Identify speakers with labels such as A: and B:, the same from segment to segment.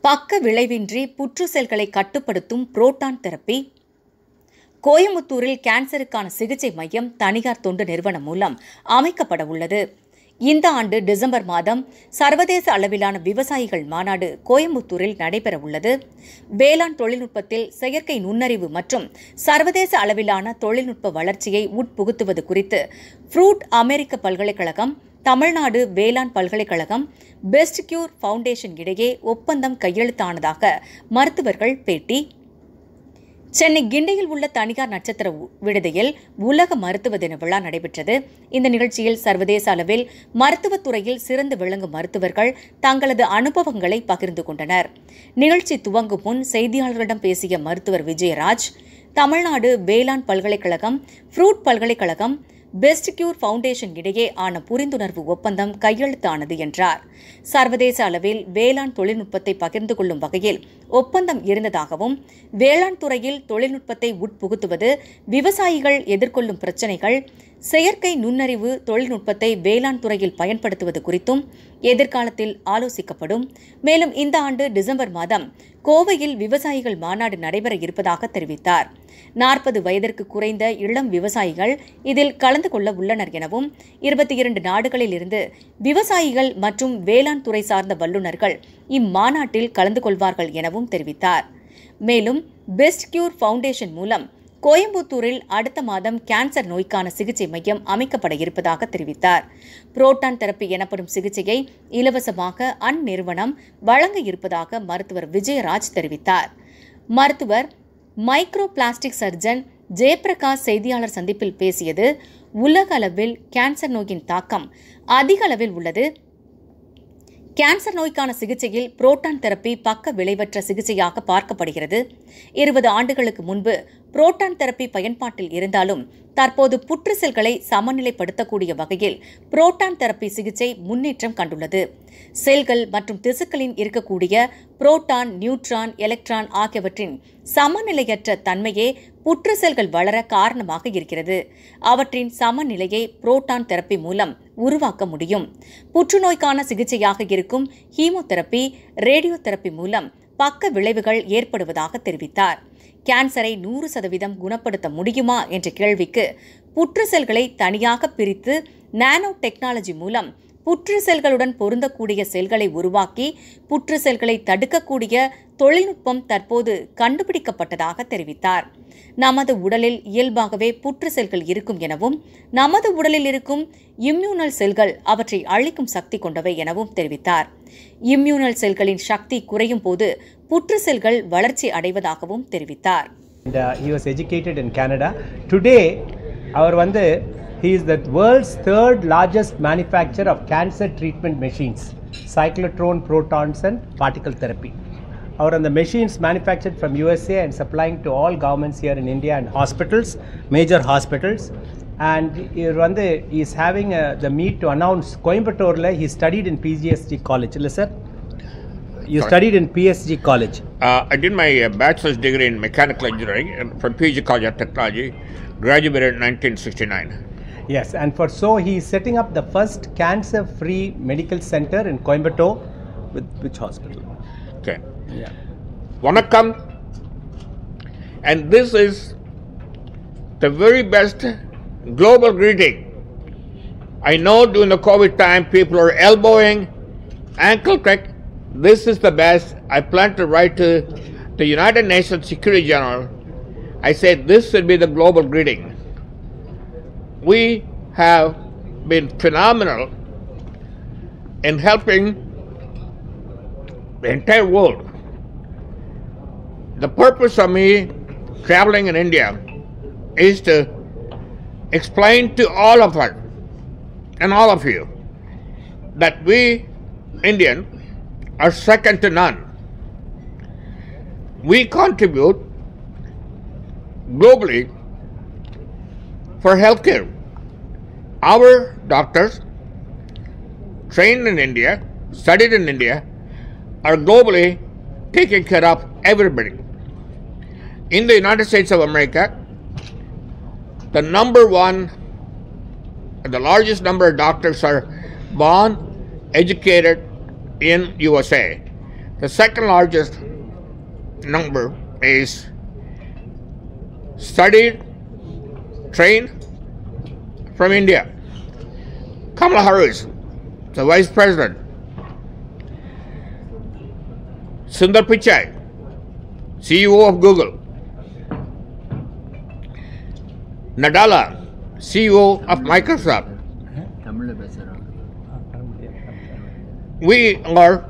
A: பக்க விளைவின்றி புற்று செல்களை கட்டுப்படுத்தும் புரோட்டான் தெரப்பி. கோயம்புத்தூரில் கேன்சருக்கான சிகிச்சை மையம் தனியார் தொண்டு நிறுவனம் மூலம் அமைக்கப்பட உள்ளது. இந்த ஆண்டு டிசம்பர் மாதம் சர்வதேச அளவிலான விவசாயிகள் மாநாடு கோயம்புத்தூரில் நடைபெற உள்ளது. வேளாண் தொழில்நுட்பத்தில் செயற்கை நுண்ணறிவு மற்றும் சர்வதேச அளவிலான தொழில்நுட்ப வளர்ச்சியை உட்புகுத்துவது குறித்து ஃப்ரூட் அமெரிக்க பல்கலைக்கழகம், தமிழ்நாடு வேளாண் பல்கலைக்கழகம், பெஸ்ட் கியூர் ஃபவுண்டேஷன் இடையே ஒப்பந்தம் கையெழுத்தானதாக மருத்துவர்கள் பேட்டி. சென்னை கிண்டியில் உள்ள தனியார் நட்சத்திர விடுதியில் உலக மருத்துவ தின விழா நடைபெற்றது. இந்த நிகழ்ச்சியில் சர்வதேச அளவில் மருத்துவத்துறையில் சிறந்து விளங்கும் மருத்துவர்கள் தங்களது அனுபவங்களை பகிர்ந்து கொண்டனர். நிகழ்ச்சி துவங்கும் முன் செய்தியாளர்களிடம் பேசிய மருத்துவர் விஜயராஜ், தமிழ்நாடு வேளாண் பல்கலைக்கழகம், ஃப்ரூட் பல்கலைக்கழகம், பெஸ்ட் கியூர் ஃபவுண்டேஷன் இடையே ஆன புரிந்துணர்வு ஒப்பந்தம் கையெழுத்தானது என்றார். சர்வதேச அளவில் வேளாண் தொழில்நுட்பத்தை பகிர்ந்து கொள்ளும் வகையில் ஒப்பந்தம் இருந்ததாகவும், வேளாண் துறையில் தொழில்நுட்பத்தை உட்புகுத்துவது, விவசாயிகள் எதிர்கொள்ளும் பிரச்சினைகள், செயற்கை நுண்ணறிவு தொழில்நுட்பத்தை வேளாண் துறையில் பயன்படுத்துவது குறித்தும் எதிர்காலத்தில் ஆலோசிக்கப்படும். மேலும் இந்த ஆண்டு டிசம்பர் மாதம் கோவையில் விவசாயிகள் மாநாடு நடைபெற இருப்பதாக தெரிவித்தார். 40 வயதிற்கு குறைந்த இளம் விவசாயிகள் இதில் கலந்து கொள்ள உள்ளனர் எனவும், 22 நாடுகளில் இருந்து விவசாயிகள் மற்றும் வேளாண் துறை சார்ந்த வல்லுநர்கள் இம்மாநாட்டில் கலந்து கொள்வார்கள் எனவும் தெரிவித்தார். மேலும் பெஸ்ட் கியூர் ஃபவுண்டேஷன் மூலம் கோயம்புத்தூரில் அடுத்த மாதம் கேன்சர் நோய்க்கான சிகிச்சை மையம் அமைக்கப்பட இருப்பதாக தெரிவித்தார். புரோட்டான் தெரப்பி எனப்படும் சிகிச்சையை இலவசமாக அந்நிறுவனம் வழங்க இருப்பதாக மருத்துவர் விஜயராஜ் தெரிவித்தார். மருத்துவர் மைக்ரோ பிளாஸ்டிக் சர்ஜன் ஜெயபிரகாஷ் செய்தியாளர் சந்திப்பில் பேசியது, உலக அளவில் கேன்சர் நோயின் தாக்கம் அதிக அளவில் உள்ளது. கேன்சர் நோய்க்கான சிகிச்சையில் புரோட்டான் தெரப்பி பக்க விளைவற்ற சிகிச்சையாக பார்க்கப்படுகிறது. 20 ஆண்டுகளுக்கு முன்பு புரோட்டான் தெரப்பி பயன்பாட்டில் இருந்தாலும் தற்போது புற்று செல்களை சமநிலைப்படுத்தக்கூடிய வகையில் புரோட்டான் தெரப்பி சிகிச்சை முன்னேற்றம் கண்டுள்ளது. செல்கள் மற்றும் திசுக்களில் இருக்கக்கூடிய புரோட்டான், நியூட்ரான், எலக்ட்ரான் ஆகியவற்றின் சமநிலையற்ற தன்மையே புற்று செல்கள் வளர காரணமாக இருக்கிறது. அவற்றின் சமநிலையை புரோட்டான் தெரப்பி மூலம் உருவாக்க முடியும். புற்றுநோய்க்கான சிகிச்சையாக இருக்கும் ஹீமோதெரப்பி, ரேடியோ தெரப்பி மூலம் பக்க விளைவுகள் ஏற்படுவதாக தெரிவித்தார். கேன்சரை 100% குணப்படுத்த முடியுமா என்ற கேள்விக்கு, புற்று செல்களை தனியாக பிரித்து நானோ டெக்னாலஜி மூலம் புற்று செல்களுடன் பொருந்தக்கூடிய செல்களை உருவாக்கி புற்று செல்களை தடுக்கக்கூடிய தொழில்நுட்பம் தற்போது கண்டுபிடிக்கப்பட்டதாக தெரிவித்தார். நமது உடலில் இயல்பாகவே புற்று செல்கள் இருக்கும் எனவும், நமது உடலில் இருக்கும் இம்யூனல் செல்கள் அவற்றை அழிக்கும் சக்தி கொண்டவை எனவும் தெரிவித்தார். இம்யூனல் செல்களின் சக்தி குறையும் போது புற்று செல்கள் வளர்ச்சி அடைவதாகவும் தெரிவித்தார்.
B: He was educated in Canada. Today, he is the world's third largest manufacturer of cancer treatment machines, cyclotron, protons and particle therapy. The machines manufactured from USA and supplying to all governments here in India and hospitals, major hospitals. And he is having the meet to announce Coimbatore. He studied in PSG College. Sir, you studied in PSG College.
C: I did my bachelor's degree in mechanical engineering from PSG College of Technology. Graduated in 1969.
B: Yes, and he is setting up the first cancer-free medical center in Coimbatore. With which hospital?
C: Okay.
B: Yeah.
C: Vanakkam, and this is the very best global greeting. I know during the COVID time people are elbowing, ankle crack. This is the best. I plan to write to the United Nations Secretary General. I said this should be the global greeting. We have been phenomenal in helping the entire world. The purpose of me traveling in India is to explain to all of us and all of you that we Indians are second to none. We contribute globally for healthcare. Our doctors, trained in India, studied in India, are globally taking care of everybody. In the United States of America, the largest number of doctors are born, educated in USA. The second largest number is studied, trained from India. Kamala Harris, the Vice President. Sundar Pichai, CEO of Google. Nadella, CEO of Microsoft. We are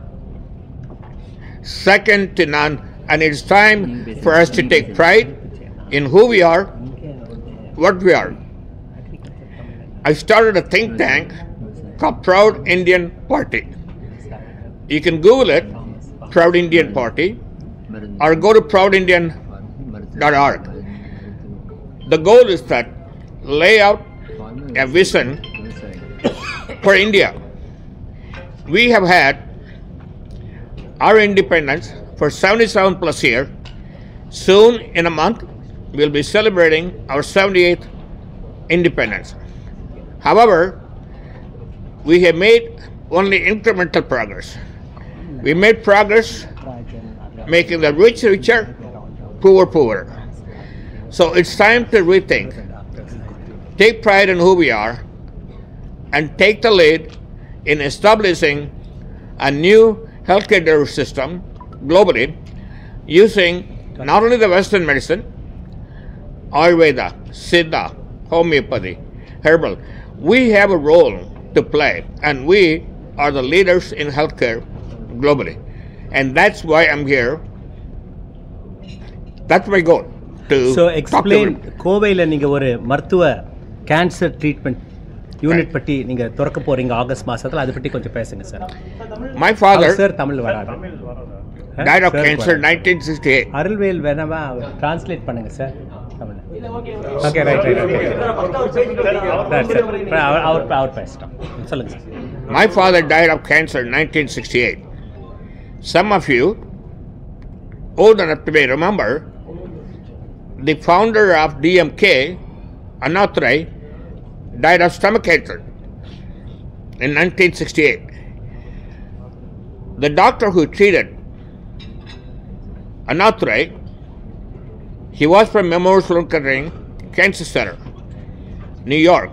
C: second to none, and it's time for us to take pride in who we are, what we are. I started a think tank called Proud Indian Party. You can Google it, Proud Indian Party, or go to proudindian.org. The goal is that lay out a vision for India. We have had our independence for 77 plus years. Soon, in a month, we'll be celebrating our 78th independence. However, we have made only incremental progress. We made progress making the rich richer, poor poorer. So it's time to rethink, take pride in who we are, and take the lead in establishing a new healthcare delivery system globally using not only the Western medicine, Ayurveda, Siddha, homeopathy, herbal. We have a role to play, and we are the leaders in healthcare globally. And that's why I'm here. That's my goal.
B: So explain, கோவையில் நீங்க ஒரு மருத்துவ cancer treatment unit பற்றி நீங்க திறக்க போறீங்க August மாசத்துல, அதை பற்றி கொஞ்சம் பேசுங்க sir.
C: My father
B: sir Tamil வராது.
C: died of cancer 1968.
B: அருள்வேல் வேணாமா டிரான்ஸ்லேட் பண்ணுங்க சார் தமிழ்ல. Okay right okay. அவர் பேசிட்டோம். சொல்லுங்க sir.
C: My father died of cancer in 1968. Some of you old enough to may remember the founder of DMK, Annadurai, died of stomach cancer in 1968. The doctor who treated Annadurai, he was from Memorial Sloan Kettering Cancer Center, New York.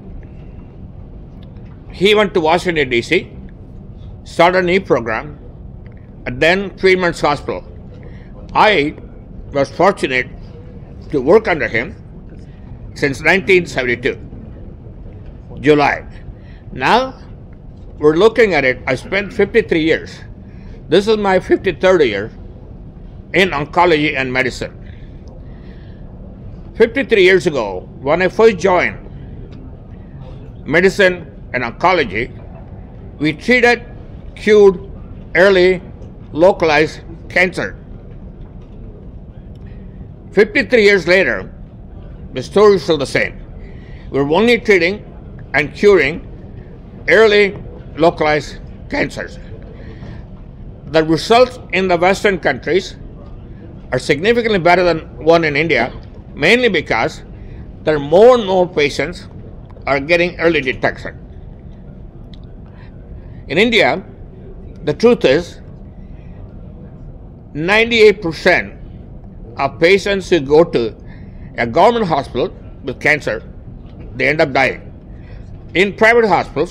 C: He went to Washington, D.C., started a new program, and then Freeman's Hospital. I was fortunate to work under him since 1972, July. Now, we're looking at it. I spent 53 years. This is my 53rd year in oncology and medicine. 53 years ago, when I first joined medicine and oncology, we treated, cured early localized cancer. 53 years later, the story is still the same. We're only treating and curing early localized cancers. The results in the Western countries are significantly better than one in India, mainly because there are more and more patients are getting early detection. In India, the truth is 98% of patients who go to a government hospital with cancer, they end up dying. In private hospitals,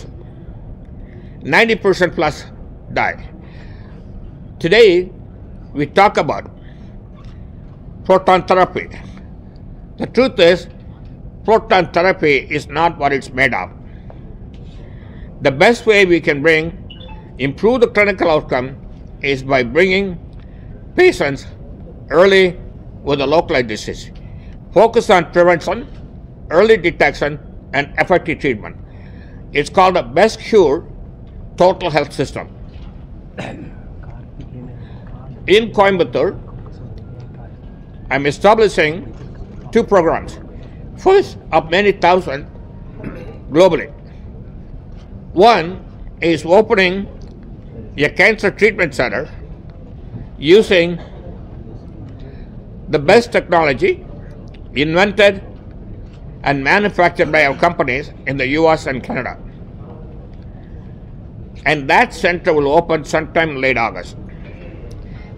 C: 90% plus die. Today, we talk about proton therapy. The truth is, proton therapy is not what it's made of. The best way we can improve the clinical outcome is by bringing patients early with a localized disease. Focus on prevention, early detection, and effective treatment. It's called the best cure total health system. In Coimbatore, I'm establishing 2 programs. First of many thousand globally. One is opening a cancer treatment center using the best technology invented and manufactured by our companies in the US and Canada. And that center will open sometime in late August.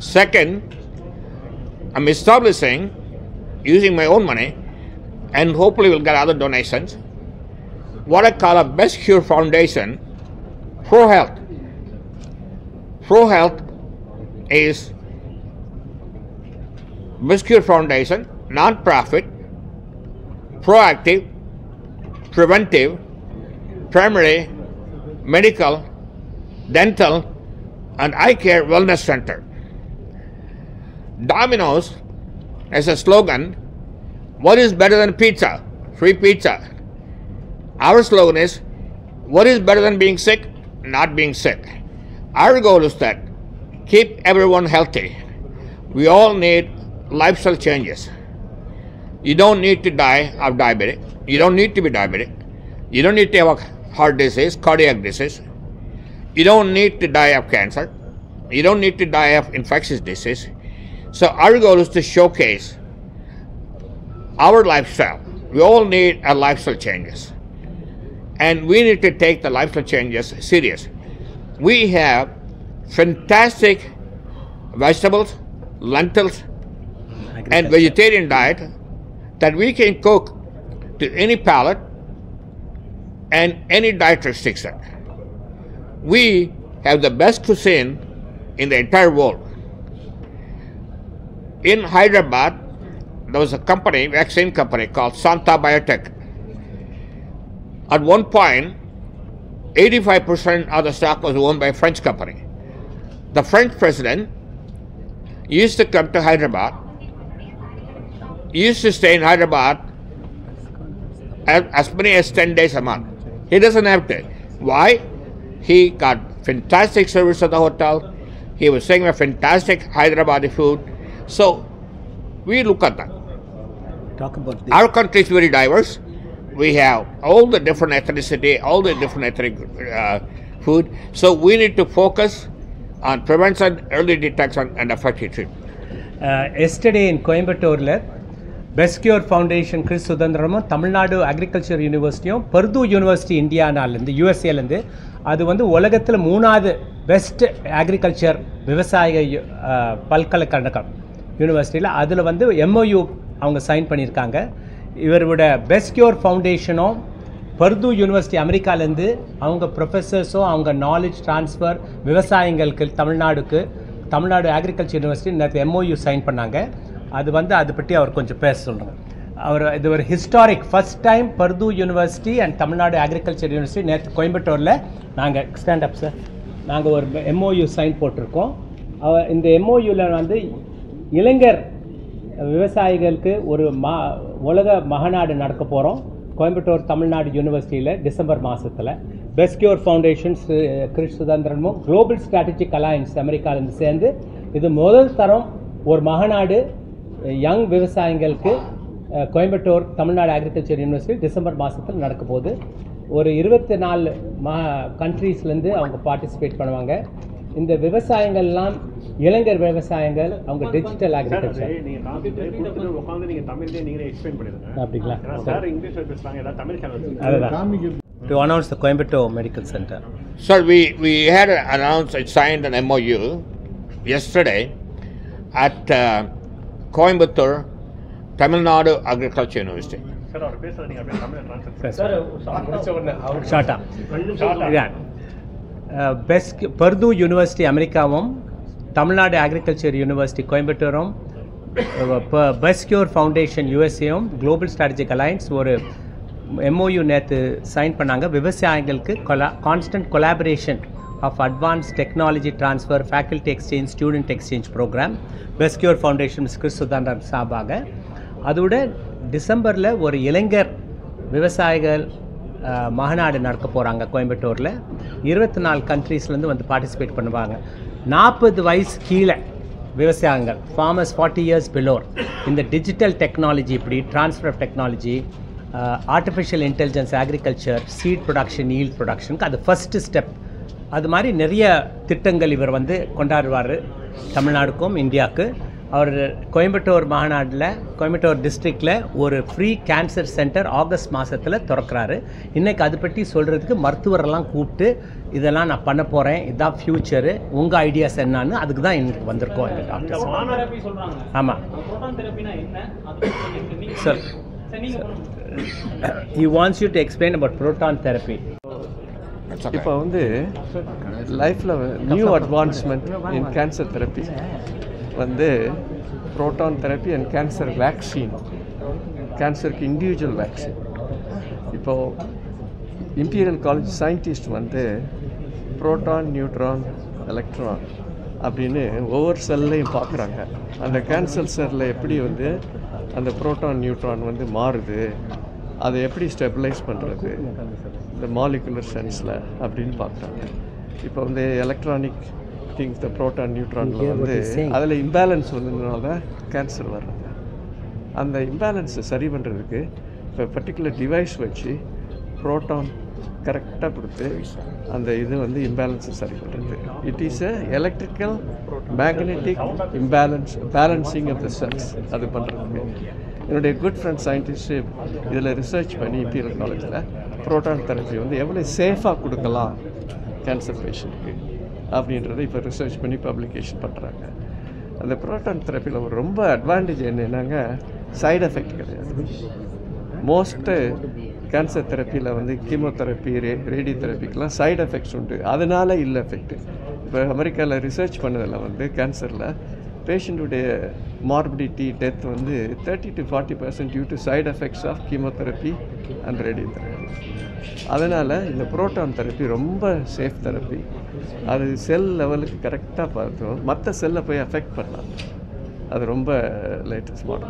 C: Second, I'm establishing, using my own money, and hopefully we'll get other donations, what I call a Best Cure Foundation, ProHealth. ProHealth is Best Cure Foundation, non-profit, proactive, preventive, primary, medical, dental, and eye care wellness center. Domino's has a slogan, what is better than pizza? Free pizza. Our slogan is, what is better than being sick? Not being sick. Our goal is that keep everyone healthy. We all need lifestyle changes. You don't need to die of diabetic. You don't need to be diabetic. You don't need to have a heart disease, cardiac disease. You don't need to die of cancer. You don't need to die of infectious disease. So our goal is to showcase our lifestyle. We all need a lifestyle changes. And we need to take the lifestyle changes serious. We have fantastic vegetables, lentils, and vegetarian diet that we can cook to any palate and any diet restriction. We have the best cuisine in the entire world. In Hyderabad, there was a company, vaccine company called Santa Biotech. At one point, 85% of the stock was owned by a French company. The French president used to come to Hyderabad. He used to stay in Hyderabad as many as 10 days a month. He doesn't have to. Why? He got fantastic service at the hotel. He was saying a fantastic Hyderabadi food. So we look at that.
B: Talk about this.
C: Our country is very diverse. We have all the different ethnicity, all the different ethnic food. So we need to focus on prevention, early detection, and effective treatment.
B: Yesterday in Coimbatore, Best Cure Foundation, Chris Sudhandaramum, Tamil Nadu Agriculture University, Purdue University, India, USA, அது வந்து உலகத்தில் 3வது best agriculture விவசாய பல்கலைக்கழகம் யூனிவர்சிட்டியில் அதில் வந்து MOU அவங்க சைன் பண்ணியிருக்காங்க. இவரோட பெஸ்ட் கியூர் ஃபவுண்டேஷனும் பர்து யூனிவர்சிட்டி அமெரிக்காலேருந்து அவங்க ப்ரொஃபஸர்ஸும் அவங்க நாலேஜ் ட்ரான்ஸ்ஃபர் விவசாயிகளுக்கு தமிழ்நாடு அக்ரிகல்ச்சர் யூனிவர்சிட்டி நேற்று MOU சைன் பண்ணாங்க. அது வந்து அதை பற்றி அவர் கொஞ்சம் பேச சொல்கிறாங்க. இது ஒரு historic first time Purdue university and Tamil Nadu agriculture university நேற்று கோயம்புத்தூரில் நாங்கள் ஸ்டாண்ட் அப் சார் நாங்கள் ஒரு MOU சைன் போட்டிருக்கோம். இந்த MOUவில் வந்து இளைஞர் விவசாயிகளுக்கு ஒரு உலக மகநாடு நடக்க போகிறோம் கோயம்புத்தூர் தமிழ்நாடு யூனிவர்சிட்டியில் டிசம்பர் மாதத்தில். பெஸ்ட் கியூர் ஃபவுண்டேஷன்ஸ் கிறிஸ் சுதந்திரமும் குளோபல் ஸ்ட்ராட்டஜிக் அலையன்ஸ் அமெரிக்காவிலேருந்து சேர்ந்து இது முதல் தரம் ஒரு மகநாடு யங் விவசாயிகளுக்கு Coimbatore Tamil Nadu agriculture university December மாதத்தில் நடக்க போகுது. ஒரு 24 கண்ட்ரீஸ்லேருந்து அவங்க பார்ட்டிசிபேட் பண்ணுவாங்க. இந்த விவசாயங்கள்லாம் இளைஞர் விவசாயங்கள் அவங்க டிஜிட்டல் அக்ரிகல்ச்சர் அப்படிங்களா to announce the Coimbatore Medical Center.
C: Sir, we had announced and signed an MOU yesterday at Coimbatore Tamil Nadu Agriculture University.
B: Best Purdue university அமெரிக்காவும் தமிழ்நாடு அக்ரிகல்ச்சர் யூனிவர்சிட்டி கோயம்புத்தூரும் பெஸ்ட் கியூர் ஃபவுண்டேஷன் யூஎஸ்ஏவும் global strategic alliance ஒரு MOU நேற்று sign பண்ணாங்க. விவசாயிகளுக்கு constant collaboration of advance technology transfer faculty exchange student exchange programme best cure foundation Chris Sudhantharan சார்பாக. அதோட டிசம்பரில் ஒரு இளைஞர் விவசாயிகள் மகநாடு நடக்க போகிறாங்க கோயம்புத்தூரில். 24 கண்ட்ரீஸ்லேருந்து வந்து பார்ட்டிசிபேட் பண்ணுவாங்க. 40 வயசு கீழே விவசாயிகள் ஃபார்மர்ஸ் 40 years below இந்த டிஜிட்டல் டெக்னாலஜி இப்படி transfer of technology artificial intelligence agriculture seed production yield ப்ரொடக்ஷனுக்கு அது ஃபஸ்ட்டு ஸ்டெப். அது மாதிரி நிறைய திட்டங்கள் இவர் வந்து கொண்டாடுவார் தமிழ்நாடுக்கும் இந்தியாவுக்கு. அவர் கோயம்புத்தூர் மாநாட்டில் கோயம்புத்தூர் டிஸ்ட்ரிக்டில் ஒரு ஃப்ரீ கேன்சர் சென்டர் ஆகஸ்ட் மாதத்தில் திறக்கிறாரு. இன்றைக்கி அதை பற்றி சொல்கிறதுக்கு மருத்துவரெல்லாம் கூப்பிட்டு இதெல்லாம் நான் பண்ண போகிறேன், இதுதான் ஃப்யூச்சரு, உங்கள் ஐடியாஸ் என்னன்னு அதுக்கு தான் இன்னைக்கு வந்திருக்கோம் எங்கள் டாக்டர்ஸ். ஆமாம் sir, he wants you to explain about proton therapy.
D: இப்போ வந்து லைஃப்பில் new advancement in cancer therapy வந்து proton therapy and cancer vaccine, கேன்சருக்கு இண்டிவிஜுவல் வேக்சின். இப்போது இம்பீரியல் காலேஜ் சயின்டிஸ்ட் வந்து ப்ரோட்டான், நியூட்ரான், எலக்ட்ரான் அப்படின்னு ஒவ்வொரு செல்லையும் பார்க்குறாங்க. அந்த கேன்சர் செல்லில் எப்படி வந்து அந்த ப்ரோட்டான் நியூட்ரான் வந்து மாறுது, அதை எப்படி ஸ்டெபிலைஸ் பண்ணுறது இந்த மாலிகுலர் சென்ஸில் அப்படின்னு பார்க்குறாங்க. இப்போ வந்து எலக்ட்ரானிக் திங்ஸ், இந்த ப்ரோட்டான் நியூட்ரானில் வந்து அதில் இம்பேலன்ஸ் வந்ததுனால கேன்சர் வர்றது. அந்த இம்பேலன்ஸை சரி பண்ணுறதுக்கு இப்போ பர்டிகுலர் டிவைஸ் வச்சு ப்ரோட்டான் கரெக்டாக கொடுத்து அந்த இது வந்து இம்பேலன்ஸை சரி பண்ணுறது. It is a electrical magnetic balancing of the cells. அது பண்ணுறதுக்கு என்னுடைய குட் ஃப்ரெண்ட் சயின்டிஸ்ட்டு இதில் ரிசர்ச் பண்ணி இம்பீரியல் காலேஜில் ப்ரோட்டான் தெரப்பி வந்து எவ்வளோ சேஃபாக கொடுக்கலாம் கேன்சர் பேஷண்ட்டுக்கு அப்படின்றத இப்போ ரிசர்ச் பண்ணி பப்ளிகேஷன் பண்ணுறாங்க. அந்த ப்ரோட்டான் தெரப்பியில் ஒரு ரொம்ப அட்வான்டேஜ் என்னென்னாங்க, சைடு எஃபெக்ட் கிடையாது. மோஸ்ட்டு கேன்சர் தெரப்பியில் வந்து கீமோதெரப்பி, ரேடியோ தெரப்பிக்கெலாம் சைடு எஃபெக்ட்ஸ் உண்டு. அதனால் இல்லை எஃபெக்ட்டு. இப்போ அமெரிக்காவில் ரிசர்ச் பண்ணதில் வந்து கேன்சரில் பேஷண்ட்டுடைய மார்பிடிட்டி, டெத் வந்து 30 to 40% due to side effects of chemotherapy and radio therapy. அதனால் இந்த ப்ரோட்டான் தெரப்பி ரொம்ப சேஃப் தெரப்பி. அது செல் லெவலுக்கு கரெக்டாக பார்த்தோம், மற்ற செல்லை போய் அஃபெக்ட் பண்ணலாம். அது ரொம்ப latest model.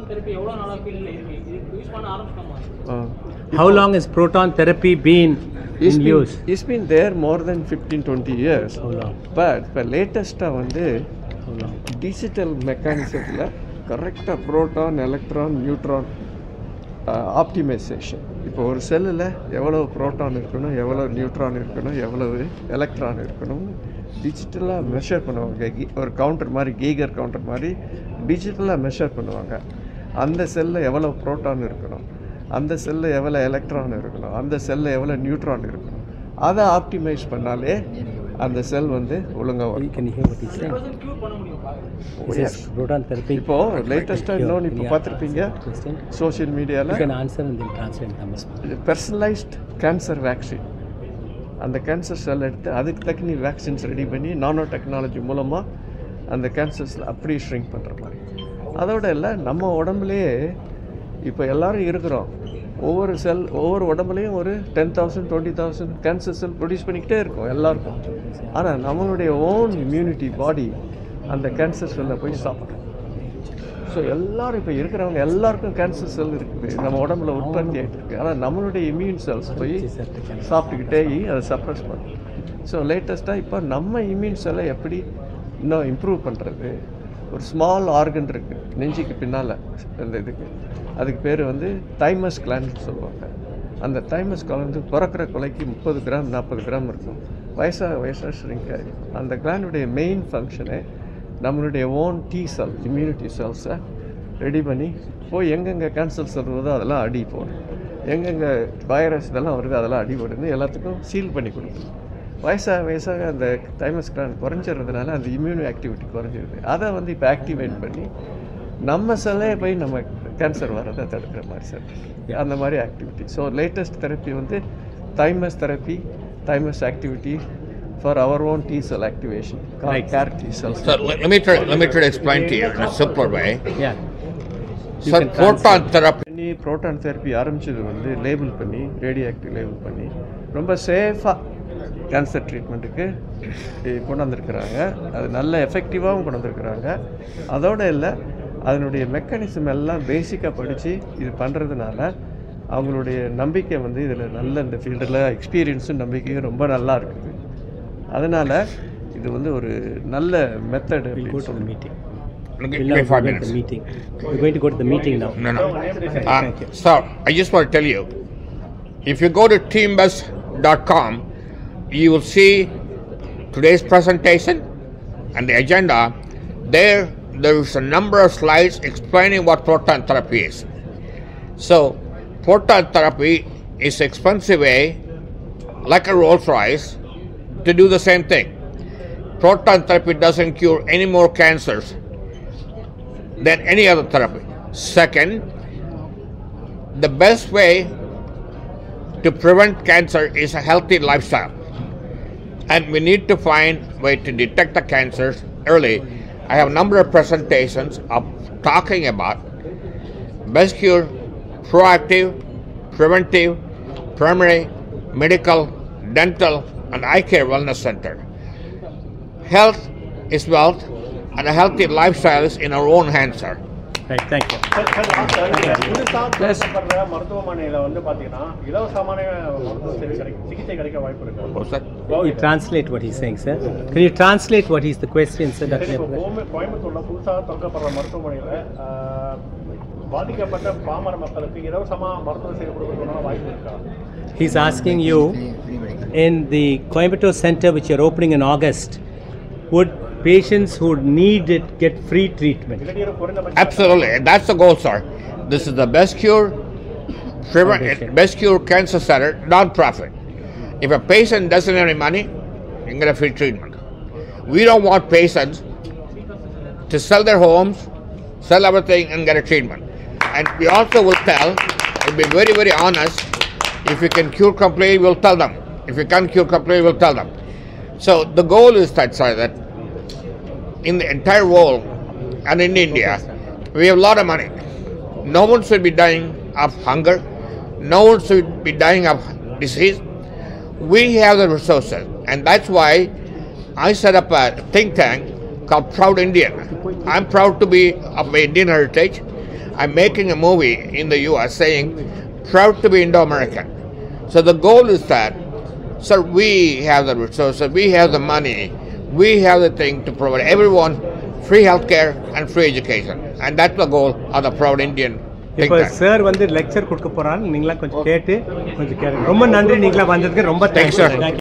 B: How long has proton therapy been in use?
D: It's been there more than 15-20 years. But இப்போ லேட்டஸ்ட்டாக வந்து டிஜிட்டல் மெக்கானிசத்தில் கரெக்டாக ப்ரோட்டான், எலக்ட்ரான், நியூட்ரான் ஆப்டிமைசேஷன். இப்போ ஒரு செல்லில் எவ்வளோ ப்ரோட்டான் இருக்கணும், எவ்வளோ நியூட்ரான் இருக்கணும், எவ்வளவு எலக்ட்ரான் இருக்கணும் டிஜிட்டலாக மெஷர் பண்ணுவாங்க. ஒரு கவுண்டர் மாதிரி, கீகர் கவுண்டர் மாதிரி டிஜிட்டலாக மெஷர் பண்ணுவாங்க. அந்த செல்லில் எவ்வளோ ப்ரோட்டான் இருக்கணும், அந்த செல்லில் எவ்வளோ எலக்ட்ரான் இருக்கணும், அந்த செல்லில் எவ்வளோ நியூட்ரான் இருக்கணும், அதை ஆப்டிமைஸ் பண்ணாலே அந்த செல் வந்து ஒழுங்காக வரும். இப்போது லேட்டஸ்ட்டாக இன்னொன்று இப்போ பார்த்துருப்பீங்க சோஷியல் மீடியாவில் பர்சனலைஸ்ட் கேன்சர் வேக்சின். அந்த கேன்சர் செல் எடுத்து அதுக்கு தக்கனி வேக்சின்ஸ் ரெடி பண்ணி நானோ டெக்னாலஜி மூலமாக அந்த கேன்சர்ஸில் அப்படியே ஷ்ரிங்க் பண்ணுற மாதிரி. அதோட இல்லை, நம்ம உடம்புலேயே இப்போ எல்லோரும் இருக்கிறோம். ஒவ்வொரு உடம்புலையும் ஒரு 10,000 20,000 கேன்சர் செல் ப்ரொடியூஸ் பண்ணிக்கிட்டே இருக்கும் எல்லாருக்கும். ஆனால் நம்மளுடைய ஓன் இம்யூனிட்டி பாடி அந்த கேன்சர் செல்லை போய் சாப்பிட்றோம். ஸோ எல்லோரும் இப்போ இருக்கிறவங்க எல்லாருக்கும் கேன்சர் செல் இருக்குது, நம்ம உடம்புல உற்பத்தி ஆகிட்டு இருக்குது. ஆனால் நம்மளுடைய இம்யூன் செல்ஸ் போய் சாப்பிட்டுக்கிட்டே அதை சப்ரஸ் பண்ணுறோம். ஸோ லேட்டஸ்ட்டாக இப்போ நம்ம இம்யூன் செல்லை எப்படி இன்னும் இம்ப்ரூவ் பண்ணுறது. ஒரு ஸ்மால் ஆர்கன் இருக்குது நெஞ்சுக்கு பின்னால், அந்த இதுக்கு அதுக்கு பேர் வந்து தைமஸ் கிளாண்ட் சொல்லுவாங்க. அந்த தைமஸ் கிளாண்ட் வந்து பிறக்கிற கொலைக்கு 30 கிராம் 40 கிராம் இருக்கும். வயசாக ஷ்ரிங்க் ஆகிடும். அந்த கிளாண்டுடைய மெயின் ஃபங்க்ஷனே நம்மளுடைய ஓன் T செல், இம்யூனிட்டி செல்ஸை ரெடி பண்ணி போய் எங்கெங்கே கேன்சர் செல் வருதோ அதெல்லாம் அடி போடும், எங்கெங்கே வைரஸ் இதெல்லாம் வருது அதெல்லாம் அடி போடுறது, எல்லாத்துக்கும் சீல் பண்ணி கொடுக்கும். வயசாக அந்த தைமஸ் கிளாண்ட் குறைஞ்சிறதுனால அந்த இம்யூன் ஆக்டிவிட்டி குறைஞ்சிருது. அதை வந்து இப்போ ஆக்டிவேட் பண்ணி நம்ம செல்லே போய் நம்ம கேன்சர் வரதை தடுக்கிற மாதிரி சார், அந்த மாதிரி ஆக்டிவிட்டி. ஸோ லேட்டஸ்ட் தெரப்பி வந்து thymus therapy, thymus activity for our own T cell activation, called CAR T cells.
C: So let me try to explain to you in a simpler way.
B: Yeah.
C: So
D: proton therapy ஆரம்பிச்சது வந்து label பண்ணி, radio active label பண்ணி ரொம்ப சேஃபாக cancer ட்ரீட்மெண்ட்டுக்கு கொண்டு வந்திருக்கிறாங்க. அது நல்ல எஃபெக்டிவாகவும் கொண்டு வந்திருக்கிறாங்க. அதோடு இல்லை, அதனுடைய மெக்கானிசம் எல்லாம் பேசிக்காக படித்து இது பண்ணுறதுனால அவங்களுடைய நம்பிக்கை வந்து இதில் நல்ல இந்த ஃபீல்டில் எக்ஸ்பீரியன்ஸும் நம்பிக்கையும் ரொம்ப நல்லா இருக்குது. அதனால் இது வந்து ஒரு நல்ல method.
B: Meeting.
C: Give me 5 minutes.
B: Meeting. We're going to go to the meeting now.
C: No. So I just want to tell you, if you go to teambus.com, you will see today's presentation and the agenda. There there is a number of slides explaining what proton therapy is. So, proton therapy is an expensive way, like a Rolls Royce, to do the same thing. Proton therapy doesn't cure any more cancers than any other therapy. Second, the best way to prevent cancer is a healthy lifestyle. And we need to find a way to detect the cancers early. I have a number of presentations of talking about best cure, proactive, preventive, primary, medical, dental, and eye care wellness center. Health is wealth, and a healthy lifestyle is in our own hands, sir.
B: Right, thank you.
E: மருத்துவமனையில வந்து பாத்தீங்கன்னா இலவசமான சிகிச்சை கிடைக்க வாய்ப்பு இருக்கு.
C: What's that?
B: Can you translate what he's saying, sir? Can you translate what is the question, sir?
E: கோயம்புத்தூர்ல புதுசாக திறக்கப்படுற மருத்துவமனையில பாதிக்கப்பட்ட பாமர மக்களுக்கு இலவசமா மருத்துவ சேவை கொடுக்கறதுக்கான வாய்ப்பு இருக்கா?
B: He's asking you, in the Coimbatore Center which you're opening in August, would patients who need it get free treatment?
C: Absolutely, that's the goal, sir. This is the best cure, best cure cancer center, non-profit. If a patient doesn't have any money, you can get a free treatment. We don't want patients to sell their homes, sell everything, and get a treatment. And we also will tell, we'll be very, very honest. If you can cure completely, we'll tell them. If you can't cure completely, we'll tell them. So the goal is that, sir, that in the entire world and in India, we have a lot of money. No one should be dying of hunger. No one should be dying of disease. We have the resources, and that's why I set up a think tank called Proud Indian. I'm proud to be of Indian heritage. I'm making a movie in the US saying, proud to be Indo-American. So the goal is that, sir, we have the resources, we have the money, we have the thing to provide everyone free healthcare and free education. And that's the goal of the Proud Indian think
B: இப்போ
C: tank.
B: Sir வந்து lecture கொடுக்க போறாங்க, நீங்களா கொஞ்சம் கேட்டு கொஞ்சம் கேளுங்க. ரொம்ப நன்றி, நீங்களா வந்ததுக்கு ரொம்ப தேங்க்ஸ் சார்.